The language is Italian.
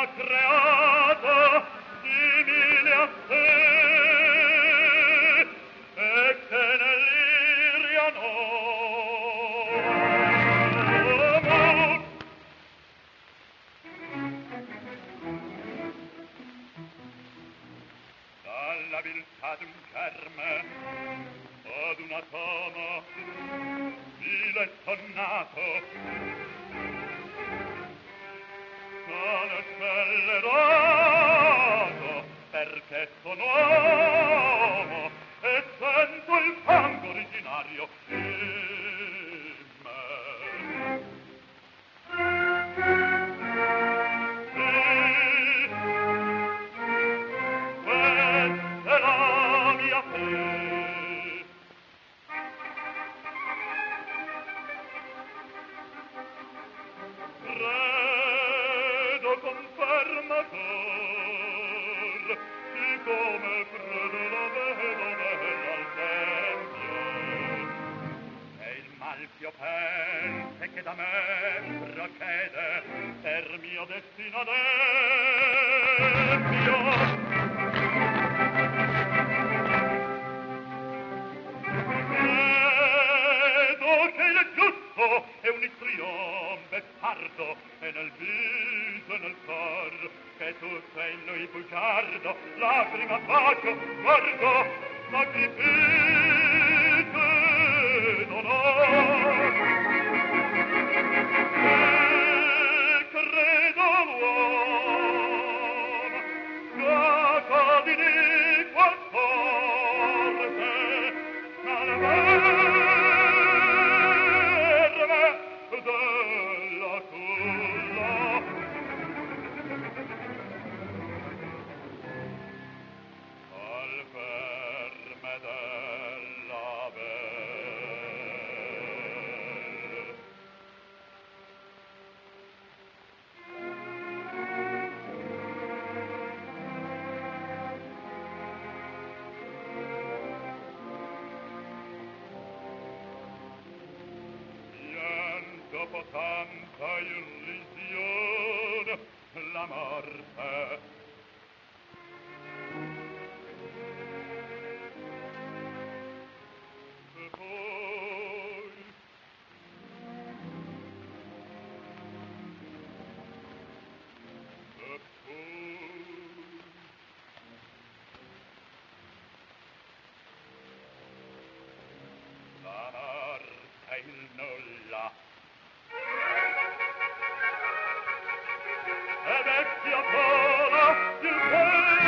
creato simile a te e che nell'Iria nomo dalla viltà d'un germe od un atomo vile e tonnato sono scellerato perché sono uomo e sento il fango originario in me. Sì, questa è la mia fe. Credo conferma cor, siccome credo la vedo bella al tempio. E il mal ch'io pense che da me procede, per mio destino adempio. Credo che il giusto è un istrion beffardo e nel viso e nel cor che tu sei in lui bugiardo, lacrima bacio, guardo, sacrificio ed onor. E credo l'uom scato di iniqua sorte verme della culla. Al verme della belle. Dopo tanta illusione, la morte. E poi la morte il nulla. E vecchia sola il